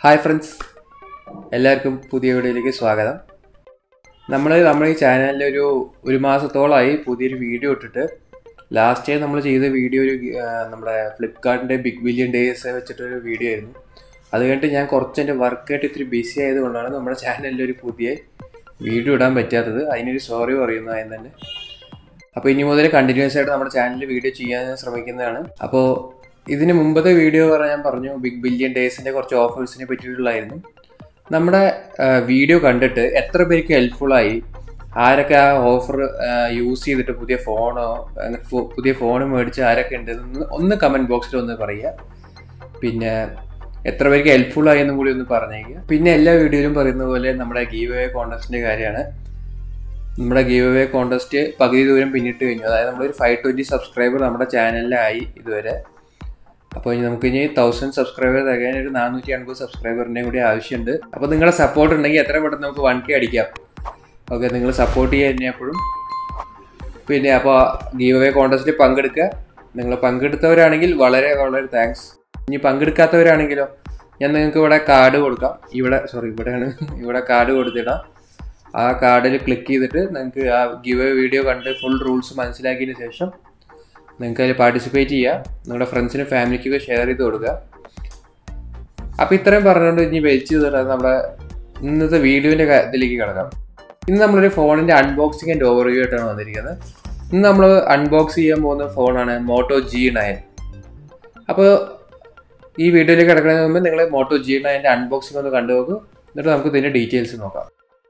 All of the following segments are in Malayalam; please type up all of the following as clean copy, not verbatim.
ഹായ് ഫ്രണ്ട്സ്, എല്ലാവർക്കും പുതിയ വീഡിയോയിലേക്ക് സ്വാഗതം. നമ്മുടെ ഈ ചാനലിൽ ഒരു മാസത്തോളമായി പുതിയൊരു വീഡിയോ ഇട്ടിട്ട്. ലാസ്റ്റ് ടൈം നമ്മൾ ചെയ്ത വീഡിയോ നമ്മുടെ ഫ്ലിപ്കാർട്ടിൻ്റെ ബിഗ് ബില്യൺ ഡേയ്സ് വെച്ചിട്ടൊരു വീഡിയോ ആയിരുന്നു. അത് കഴിഞ്ഞിട്ട് ഞാൻ കുറച്ച് എൻ്റെ വർക്കായിട്ട് ഇത്തിരി ബിസി ആയതുകൊണ്ടാണ് നമ്മുടെ ചാനലിൽ ഒരു പുതിയ വീഡിയോ ഇടാൻ പറ്റാത്തത്. അതിനൊരു സോറി പറയുന്നു ആദ്യം തന്നെ. അപ്പോൾ ഇനി മുതൽ കണ്ടിന്യൂസ് ആയിട്ട് നമ്മുടെ ചാനലിൽ വീഡിയോ ചെയ്യാൻ ശ്രമിക്കുന്നതാണ്. അപ്പോൾ ഇതിന് മുമ്പത്തെ വീഡിയോ ഞാൻ പറഞ്ഞു ബിഗ് ബില്യൺ ഡേയ്സിൻ്റെ കുറച്ച് ഓഫേഴ്സിനെ പറ്റിയിട്ടുള്ളായിരുന്നു. നമ്മുടെ വീഡിയോ കണ്ടിട്ട് എത്ര പേർക്ക് ഹെൽപ്ഫുള്ളായി, ആരൊക്കെ ആ ഓഫർ യൂസ് ചെയ്തിട്ട് പുതിയ ഫോൺ മേടിച്ച് ആരൊക്കെ ഉണ്ടെന്ന് ഒന്ന് കമൻറ്റ് ബോക്സിൽ ഒന്ന് പറയുക. പിന്നെ എത്ര പേർക്ക് ഹെൽപ്ഫുള്ളായി എന്നും കൂടി ഒന്ന് പറഞ്ഞേക്കുക. പിന്നെ എല്ലാ വീഡിയോയിലും പറയുന്ന പോലെ നമ്മുടെ ഗീവ് അവേ കോൺടെസ്റ്റിൻ്റെ കാര്യമാണ്. നമ്മുടെ ഗീവ് അവേ കോൺടെസ്റ്റ് പകുതി ദൂരം പിന്നിട്ട് കഴിഞ്ഞു. അതായത് നമ്മളൊരു 520 സബ്സ്ക്രൈബർ നമ്മുടെ ചാനലിലായി ഇതുവരെ. അപ്പോൾ നമുക്കിനി 1000 സബ്സ്ക്രൈബർ തികയാൻ ഒരു 450 സബ്സ്ക്രൈബറിൻ്റെയും കൂടി ആവശ്യമുണ്ട്. അപ്പോൾ നിങ്ങളുടെ സപ്പോർട്ട് ഉണ്ടെങ്കിൽ എത്ര പെട്ടെന്ന് നമുക്ക് 1K അടിക്കാം. ഓക്കെ, നിങ്ങൾ സപ്പോർട്ട് ചെയ്യുക എന്നെ എപ്പോഴും. പിന്നെ അപ്പോൾ ഗീവ് അവേ കോൺടെസ്റ്റിൽ പങ്കെടുക്കുക. നിങ്ങൾ പങ്കെടുത്തവരാണെങ്കിൽ വളരെ വളരെ താങ്ക്സ്. ഇനി പങ്കെടുക്കാത്തവരാണെങ്കിലോ, ഞാൻ നിങ്ങൾക്ക് ഇവിടെ കാർഡ് കൊടുക്കാം. ഇവിടെ കാർഡ് കൊടുത്തിടാം. ആ കാർഡിൽ ക്ലിക്ക് ചെയ്തിട്ട് നിങ്ങൾക്ക് ആ ഗീവ് അവേ വീഡിയോ കണ്ട് ഫുൾ റൂൾസ് മനസ്സിലാക്കിയതിന് ശേഷം നിങ്ങൾക്ക് അതിൽ പാർട്ടിസിപ്പേറ്റ് ചെയ്യുക. നിങ്ങളുടെ ഫ്രണ്ട്സിനും ഫാമിലിക്കൊക്കെ ഷെയർ ചെയ്ത് കൊടുക്കുക. അപ്പോൾ ഇത്രയും പറഞ്ഞുകൊണ്ട് ഇനി വലിച്ചു തരാം നമ്മുടെ ഇന്നത്തെ വീഡിയോൻ്റെ ഇതിലേക്ക് കിടക്കാം. ഇന്ന് നമ്മളൊരു ഫോണിൻ്റെ അൺബോക്സിങ് ആൻഡ് ഓവർവ്യൂ ആയിട്ടാണ് വന്നിരിക്കുന്നത്. ഇന്ന് നമ്മൾ അൺബോക്സ് ചെയ്യാൻ പോകുന്ന ഫോണാണ് മോട്ടോ G9. അപ്പോൾ ഈ വീഡിയോയിലേക്ക് കിടക്കുന്നതിന് മുമ്പ് നിങ്ങൾ മോട്ടോ G9ൻ്റെ അൺബോക്സിങ് ഒന്ന് കണ്ടുപോകും. എന്നിട്ട് നമുക്ക് ഇതിൻ്റെ ഡീറ്റെയിൽസ് നോക്കാം.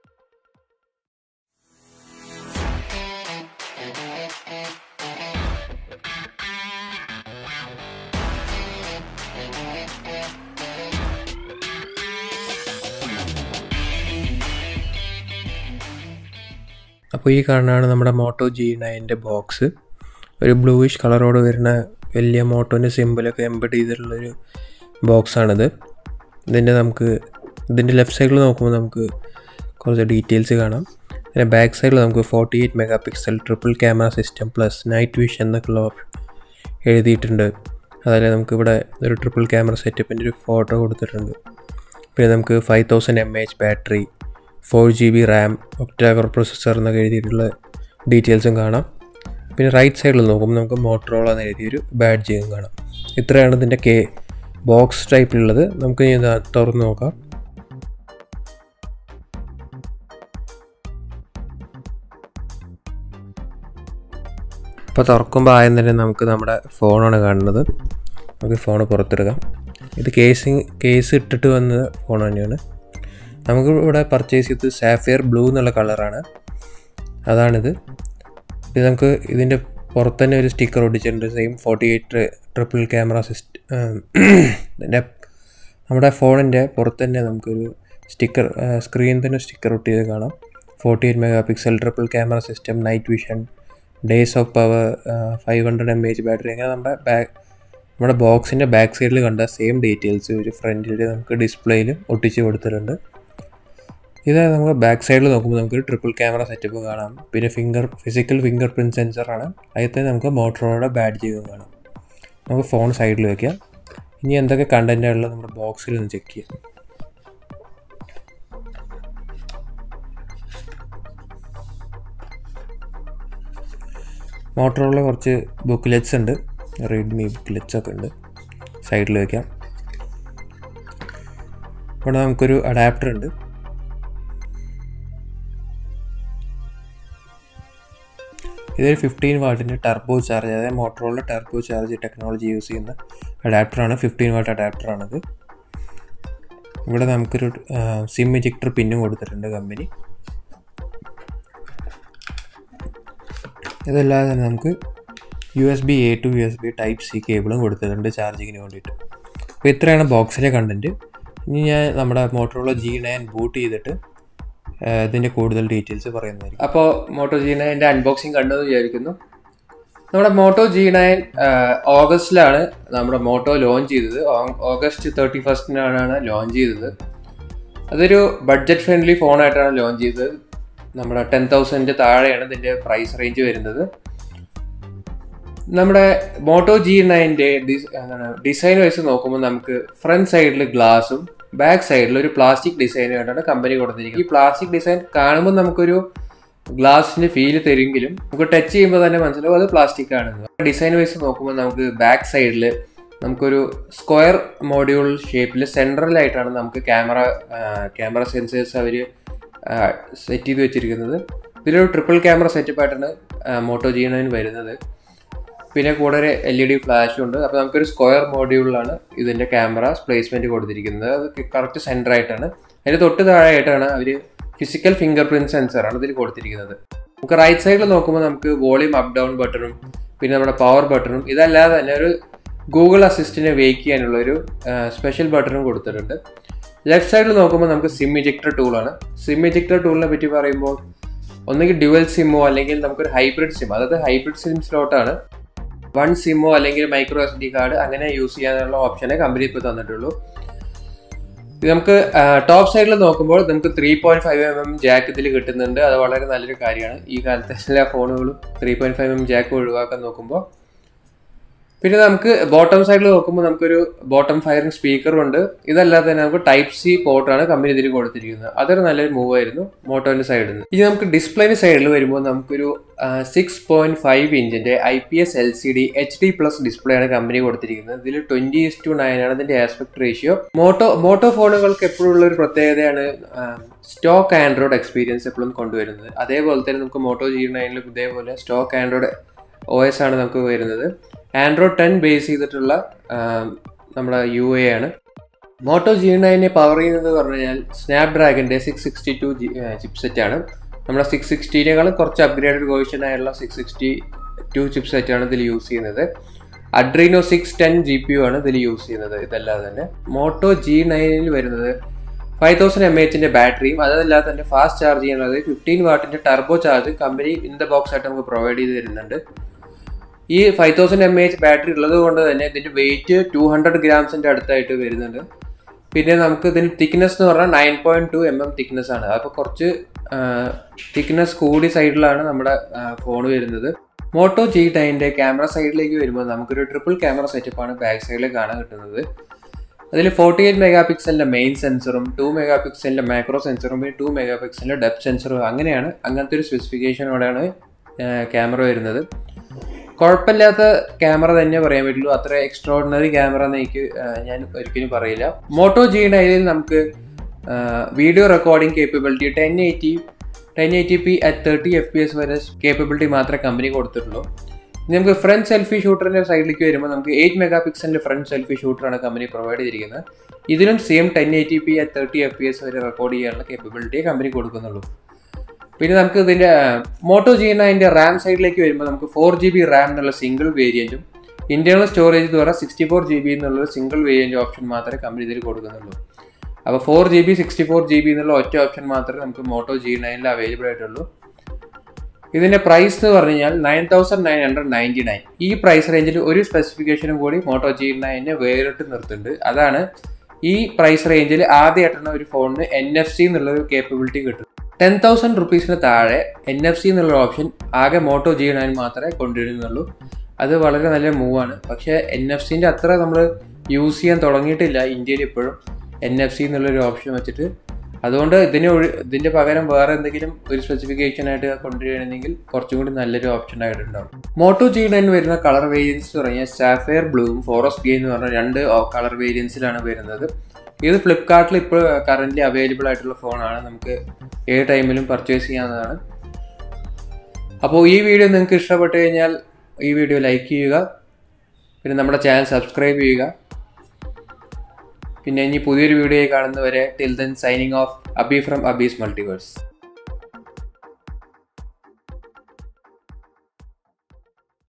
അപ്പോൾ ഈ കാണുന്നതാണ് നമ്മുടെ മോട്ടോ G9ൻ്റെ ബോക്സ്. ഒരു ബ്ലൂയിഷ് കളറോട് വരുന്ന വലിയ മോട്ടോൻ്റെ സിമ്പിളൊക്കെ എംബഡ് ചെയ്തിട്ടുള്ളൊരു ബോക്സാണിത്. ഇതിൻ്റെ ലെഫ്റ്റ് സൈഡിൽ നോക്കുമ്പോൾ നമുക്ക് കുറച്ച് ഡീറ്റെയിൽസ് കാണാം. പിന്നെ ബാക്ക് സൈഡിൽ നമുക്ക് 48 MP triple camera system plus night vision എന്നൊക്കെയുള്ള എഴുതിയിട്ടുണ്ട്. അതുപോലെ നമുക്കിവിടെ ഒരു ട്രിപ്പിൾ ക്യാമറ സെറ്റപ്പിൻ്റെ ഒരു ഫോട്ടോ കൊടുത്തിട്ടുണ്ട്. പിന്നെ നമുക്ക് 5000 mAh battery, 4GB RAM, octacore processor എന്നൊക്കെ എഴുതിയിട്ടുള്ള ഡീറ്റെയിൽസും കാണാം. പിന്നെ റൈറ്റ് സൈഡിൽ നോക്കുമ്പോൾ നമുക്ക് മോട്ടറോള എന്ന് എഴുതിയൊരു ബാഡ്ജിയും കാണാം. ഇത്രയാണ് ഇതിൻ്റെ ബോക്സ് ടൈപ്പിലുള്ളത്. നമുക്ക് ഇത് തുറന്ന് നോക്കാം. അപ്പോൾ തുറക്കുമ്പോൾ ആദ്യം തന്നെ നമുക്ക് നമ്മുടെ ഫോണാണ് കാണുന്നത്. നമുക്ക് ഫോൺ പുറത്തെടുക്കാം. ഇത് കേസ് ഇട്ടിട്ട് വന്ന ഫോൺ തന്നെയാണ്. നമുക്ക് ഇവിടെ പർച്ചേസ് ചെയ്തത് സാഫിയർ ബ്ലൂ എന്നുള്ള കളറാണ്. അതാണിത്. ഇത് നമുക്ക് ഇതിൻ്റെ പുറത്ത് തന്നെ ഒരു സ്റ്റിക്കർ ഒട്ടിച്ചിട്ടുണ്ട്. സെയിം 48 ട്രിപ്പിൾ ക്യാമറ നമ്മുടെ ഫോണിൻ്റെ പുറത്ത് തന്നെ നമുക്കൊരു സ്ക്രീൻ തന്നെ സ്റ്റിക്കർ ഒട്ടിയത് കാണാം. 48 MP triple camera system, night vision, days of power, 500 mAh battery. അങ്ങനെ നമ്മുടെ ബോക്സിൻ്റെ ബാക്ക് സൈഡിൽ കണ്ട സെയിം ഡീറ്റെയിൽസ് ഒരു ഫ്രണ്ടിൽ നമുക്ക് ഡിസ്പ്ലേയിലും ഒട്ടിച്ച് കൊടുത്തിട്ടുണ്ട്. ഇത് നമ്മൾ ബാക്ക് സൈഡിൽ നോക്കുമ്പോൾ നമുക്ക് ട്രിപ്പിൾ ക്യാമറ സെറ്റപ്പ് കാണാം. പിന്നെ ഫിസിക്കൽ ഫിംഗർ പ്രിൻറ്റ് സെൻസറാണ്. അതിൽ തന്നെ നമുക്ക് മോട്ടറോളയുടെ ബാഡ്ജ് കാണാം. നമുക്ക് ഫോൺ സൈഡിൽ വയ്ക്കാം. ഇനി എന്തൊക്കെ കണ്ടൻറ്റാണുള്ളത് നമ്മുടെ ബോക്സിൽ ഒന്ന് ചെക്ക് ചെയ്യാം. മോട്ടറോള കുറച്ച് ബുക്ക്ലെറ്റ്സ് ഉണ്ട്, റെഡ്മി ബുക്ക്ലെറ്റ്സ് ഒക്കെ ഉണ്ട്. സൈഡിൽ വയ്ക്കാം. ഇവിടെ നമുക്കൊരു അഡാപ്റ്റർ ഉണ്ട്. ഇതൊരു 15 വാട്ടിൻ്റെ ടർബോ ചാർജ്, അതായത് Motorola turbo charge technology use ചെയ്യുന്ന അഡാപ്റ്ററാണ്. 15 വാട്ട് അഡാപ്റ്ററാണിത്. ഇവിടെ നമുക്കൊരു സിം ഇജക്ടർ പിന്നും കൊടുത്തിട്ടുണ്ട് കമ്പനി. ഇതല്ലാതെ തന്നെ നമുക്ക് USB A to USB Type-C കേബിളും കൊടുത്തിട്ടുണ്ട് ചാർജിങ്ങിന് വേണ്ടിയിട്ട്. അപ്പോൾ ഇത്രയാണ് ബോക്സിലെ കണ്ടൻറ്റ്. ഇനി ഞാൻ നമ്മുടെ മോട്ടറോള G9 ബൂട്ട് ചെയ്തിട്ട് ഇതിൻ്റെ കൂടുതൽ ഡീറ്റെയിൽസ് പറയുന്നതായിരിക്കും. അപ്പോൾ മോട്ടോ G9ൻ്റെ അൺബോക്സിങ് കണ്ടെന്ന് വിചാരിക്കുന്നു. നമ്മുടെ മോട്ടോ G9 ഓഗസ്റ്റിലാണ് നമ്മുടെ മോട്ടോ ലോഞ്ച് ചെയ്തത്. ഓഗസ്റ്റ് 31 ലോഞ്ച് ചെയ്തത്. അതൊരു ബഡ്ജറ്റ് ഫ്രണ്ട്ലി ഫോണായിട്ടാണ് ലോഞ്ച് ചെയ്തത്. നമ്മുടെ 10,000 താഴെയാണ് ഇതിൻ്റെ പ്രൈസ് റേഞ്ച് വരുന്നത്. നമ്മുടെ മോട്ടോ G9ൻ്റെ ഡിസൈൻ വൈസ് നോക്കുമ്പോൾ നമുക്ക് ഫ്രണ്ട് സൈഡിൽ ഗ്ലാസും ബാക്ക് സൈഡിൽ ഒരു പ്ലാസ്റ്റിക് ഡിസൈൻ ആയിട്ടാണ് കമ്പനി കൊടുത്തിരിക്കുന്നത്. ഈ പ്ലാസ്റ്റിക് ഡിസൈൻ കാണുമ്പോൾ നമുക്കൊരു ഗ്ലാസിന്റെ ഫീൽ തരുമെങ്കിലും നമുക്ക് ടച്ച് ചെയ്യുമ്പോൾ തന്നെ മനസ്സിലാവും അത് പ്ലാസ്റ്റിക് ആണെന്ന്. ഡിസൈൻ വൈസ് നോക്കുമ്പോൾ നമുക്ക് ബാക്ക് സൈഡിൽ നമുക്കൊരു സ്ക്വയർ മോഡ്യൂൾ ഷേപ്പിൽ സെൻട്രലായിട്ടാണ് നമുക്ക് ക്യാമറ സെൻസേഴ്സ് അവർ സെറ്റ് ചെയ്ത് വെച്ചിരിക്കുന്നത്. ഇതിലൊരു ട്രിപ്പിൾ ക്യാമറ സെറ്റപ്പ് ആയിട്ടാണ് മോട്ടോ G9 വരുന്നത്. പിന്നെ കൂടെ ഒരു LED ഫ്ലാഷും ഉണ്ട്. അപ്പോൾ നമുക്കൊരു സ്ക്വയർ മോഡ്യൂളിലാണ് ഇതിൻ്റെ ക്യാമറ പ്ലേസ്മെൻറ്റ് കൊടുത്തിരിക്കുന്നത്. അത് കറക്റ്റ് സെൻറ്ററായിട്ടാണ്. അതിന് തൊട്ട് താഴെയായിട്ടാണ് അവർ ഫിസിക്കൽ ഫിംഗർ പ്രിൻറ്റ് സെൻസറാണ് ഇതിൽ കൊടുത്തിരിക്കുന്നത്. നമുക്ക് റൈറ്റ് സൈഡിൽ നോക്കുമ്പോൾ നമുക്ക് വോളിയം അപ്പ് ഡൗൺ ബട്ടണും പിന്നെ നമ്മുടെ പവർ ബട്ടണും ഇതല്ലാതെ തന്നെ ഒരു ഗൂഗിൾ അസിസ്റ്റിനെ വേക്ക് ചെയ്യാനുള്ള ഒരു സ്പെഷ്യൽ ബട്ടണും കൊടുത്തിട്ടുണ്ട്. ലെഫ്റ്റ് സൈഡിൽ നോക്കുമ്പോൾ നമുക്ക് സിം ഇജക്ടർ ടൂളാണ്. സിം ഇജക്ടർ ടൂളിനെ പറ്റി പറയുമ്പോൾ ഒന്നുകിൽ ഡ്യുവൽ സിമ്മോ അല്ലെങ്കിൽ നമുക്കൊരു ഹൈബ്രിഡ് സിം, അതായത് ഹൈബ്രിഡ് സിം സ്ലോട്ടാണ്. 1 സിമ്മോ അല്ലെങ്കിൽ മൈക്രോ SD കാർഡ് അങ്ങനെ യൂസ് ചെയ്യാനുള്ള ഓപ്ഷനെ കമ്പനി ഇപ്പോൾ തന്നിട്ടുള്ളൂ. ഇത് നമുക്ക് ടോപ്പ് സൈഡിൽ നോക്കുമ്പോൾ നമുക്ക് 3.5mm ജാക്ക് ഇതിൽ കിട്ടുന്നുണ്ട്. അത് വളരെ നല്ലൊരു കാര്യമാണ്. ഈ കാലത്തെ എല്ലാ ഫോണുകളും 3.5mm ജാക്ക് ഒഴിവാക്കാൻ നോക്കുമ്പോൾ. പിന്നെ നമുക്ക് ബോട്ടം സൈഡിൽ നോക്കുമ്പോൾ നമുക്കൊരു ബോട്ടം ഫയറിംഗ് സ്പീക്കറും ഉണ്ട്. ഇതല്ലാതെ തന്നെ നമുക്ക് Type-C പോർട്ടാണ് കമ്പനി ഇതിൽ കൊടുത്തിരിക്കുന്നത്. അതൊരു നല്ലൊരു മൂവ് ആയിരുന്നു മോട്ടോന്റെ സൈഡിൽ നിന്ന്. ഇനി നമുക്ക് ഡിസ്പ്ലേന്റെ സൈഡിൽ വരുമ്പോൾ നമുക്കൊരു 6.5 ഇഞ്ചിന്റെ IPS LCD HD+ ഡിസ്പ്ലേ ആണ് കമ്പനി കൊടുത്തിരിക്കുന്നത്. ഇതിൽ 20:9 ആണ് ഇതിന്റെ ആസ്പെക്ട് റേഷ്യോ. മോട്ടോ ഫോണുകൾക്ക് എപ്പോഴും ഉള്ള ഒരു പ്രത്യേകതയാണ് സ്റ്റോക്ക് ആൻഡ്രോയിഡ് എക്സ്പീരിയൻസ് എപ്പോഴും കൊണ്ടുവരുന്നത്. അതേപോലെ തന്നെ നമുക്ക് മോട്ടോ G9ലും ഇതേപോലെ സ്റ്റോക്ക് ആൻഡ്രോയിഡ് OS ആണ് നമുക്ക് വരുന്നത്. ആൻഡ്രോയിഡ് 10 ബേസ് ചെയ്തിട്ടുള്ള നമ്മുടെ UA ആണ്. മോട്ടോ G9 പവർ ചെയ്യുന്നത് പറഞ്ഞു കഴിഞ്ഞാൽ സ്നാപ്ഡ്രാഗന്റെ 662 ചിപ്സെറ്റ് ആണ്. നമ്മുടെ 660നേക്കാളും കുറച്ച് അപ്ഗ്രേഡഡ് വേർഷൻ ആയുള്ള 662 ചിപ്സെറ്റ് ആണ് ഇതിൽ യൂസ് ചെയ്യുന്നത്. അഡ്രീനോ 610 GPU ആണ് ഇതിൽ യൂസ് ചെയ്യുന്നത്. ഇതല്ലാതെ തന്നെ മോട്ടോ G9 വരുന്നത് 5000 mAh ബാറ്ററിയും അതല്ലാതെ തന്നെ ഫാസ്റ്റ് ചാർജ് ചെയ്യുന്നത് 15 വാട്ടിന്റെ ടർബോ ചാർജ് കമ്പനി ഇൻ ദ ബോക്സ് ആയിട്ട് നമുക്ക് പ്രൊവൈഡ് ചെയ്ത് തരുന്നുണ്ട്. ഈ 5000 mAh ബാറ്ററി ഉള്ളത് കൊണ്ട് തന്നെ ഇതിന്റെ വെയിറ്റ് 200 ഗ്രാംസിന്റെ അടുത്തായിട്ട് വരുന്നുണ്ട്. പിന്നെ നമുക്ക് ഇതിന് തിക്നെസ് എന്ന് പറഞ്ഞാൽ 9.2 mm തിക്നെസ് ആണ്. അപ്പോൾ കുറച്ച് തിക്നെസ് കൂടി സൈഡിലാണ് നമ്മുടെ ഫോൺ വരുന്നത്. മോട്ടോ G9 ക്യാമറ സൈഡിലേക്ക് വരുമ്പോൾ നമുക്കൊരു ട്രിപ്പിൾ ക്യാമറ സെറ്റപ്പാണ് ബാക്ക് സൈഡിൽ കാണാൻ കിട്ടുന്നത്. അതിൽ 48 മെഗാപിക്സലിന്റെ മെയിൻ സെൻസറും 2 മെഗാപിക്സലിന്റെ മാക്രോ സെൻസറും പിന്നെ 2 മെഗാപിക്സലിന്റെ ഡെപ്ത് സെൻസറും അങ്ങനത്തെ ഒരു സ്പെസിഫിക്കേഷനോടെയാണ് ക്യാമറ വരുന്നത്. കുഴപ്പമില്ലാത്ത ക്യാമറ തന്നെ പറയാൻ പറ്റുള്ളൂ. അത്ര എക്സ്ട്രോർഡിനറി ക്യാമറ എന്ന് ഞാൻ ഒരിക്കലും പറയില്ല. മോട്ടോ G9 നമുക്ക് video recording capability 1080p at 30 FPS വരെ കേപ്പബിലിറ്റി മാത്രമേ കമ്പനി കൊടുത്തിട്ടുള്ളൂ. നമുക്ക് ഫ്രണ്ട് സെൽഫി ഷൂട്ടറിന്റെ സൈഡിലേക്ക് വരുമ്പോൾ നമുക്ക് 8 മെഗാപിക്സലിന്റെ ഫ്രണ്ട് സെൽഫി ഷൂട്ടറാണ് കമ്പനി പ്രൊവൈഡ് ചെയ്തിരിക്കുന്നത്. ഇതിലും സെയിം 1080p at 30 FPS വരെ റെക്കോർഡ് ചെയ്യാനുള്ള കേപ്പബിലിറ്റിയെ കമ്പനി കൊടുക്കുന്നുള്ളൂ. പിന്നെ നമുക്ക് ഇതിന്റെ മോട്ടോ G9 റാം സൈഡിലേക്ക് വരുമ്പോൾ നമുക്ക് 4GB റാം എന്നുള്ള സിംഗിൾ വേരിയന്റും ഇന്റേണൽ സ്റ്റോറേജ് ద్వారా 64GB എന്നുള്ള സിംഗിൾ വേരിയന്റ് ഓപ്ഷൻ മാത്രമേ കമ്പനി ഇതിൽ കൊടുക്കുന്നുള്ളൂ. അപ്പോൾ 4GB 64GB എന്നുള്ള ഒറ്റ ഓപ്ഷൻ മാത്രമേ നമുക്ക് മോട്ടോ G9 അവൈലബിൾ ആയിട്ടുള്ളൂ. ഇതിന്റെ പ്രൈസ് എന്ന് പറഞ്ഞു കഴിഞ്ഞാൽ 9999. ഈ പ്രൈസ് റേഞ്ചിൽ ഒരു സ്പെസിഫിക്കേഷനും കൂടി മോട്ടോ G9 വേറിട്ട് നിർത്തുന്നുണ്ട്. അതാണ് ഈ പ്രൈസ് റേഞ്ചിൽ ആദ്യമായിട്ടാണ് ഒരു ഫോണിന് NFC എന്നുള്ളൊരു കേപ്പബിലിറ്റി കിട്ടും. 10,000 റുപ്പീസിന് താഴെ NFC എന്നുള്ള ഓപ്ഷൻ ആകെ മോട്ടോ G9 മാത്രമേ കൊണ്ടുവരുന്നുള്ളൂ. അത് വളരെ നല്ല മൂവാണ്. പക്ഷേ NFC അത്ര നമ്മൾ യൂസ് ചെയ്യാൻ തുടങ്ങിയിട്ടില്ല ഇന്ത്യയിൽ ഇപ്പോഴും NFC എന്നുള്ളൊരു ഓപ്ഷൻ വെച്ചിട്ട്. അതുകൊണ്ട് ഇതിന്റെ പകരം വേറെ എന്തെങ്കിലും ഒരു സ്പെസിഫിക്കേഷൻ ആയിട്ട് കൊണ്ടുവരികയാണെങ്കിൽ കുറച്ചും കൂടി നല്ലൊരു ഓപ്ഷൻ ആയിട്ടുണ്ടാവും. മോട്ടോ G9 വരുന്ന കളർ വേരിയൻസ് എന്ന് പറഞ്ഞാൽ സാഫയർ ബ്ലൂവും ഫോറസ്റ്റ് ഗ്രേ എന്ന് പറഞ്ഞ 2 കളർ വേരിയൻസിലാണ് വരുന്നത്. ഇത് ഫ്ലിപ്കാർട്ടിൽ ഇപ്പോൾ കറന്റ് അവൈലബിൾ ആയിട്ടുള്ള ഫോണാണ്. നമുക്ക് ഏത് ടൈമിലും പർച്ചേസ് ചെയ്യാവുന്നതാണ്. അപ്പോൾ ഈ വീഡിയോ നിങ്ങൾക്ക് ഇഷ്ടപ്പെട്ടു കഴിഞ്ഞാൽ ഈ വീഡിയോ ലൈക്ക് ചെയ്യുക. പിന്നെ നമ്മുടെ ചാനൽ സബ്സ്ക്രൈബ് ചെയ്യുക. പിന്നെ ഇനി പുതിയൊരു വീഡിയോ കാണുന്നവരെ till then signing off Abi from Abi's multiverse.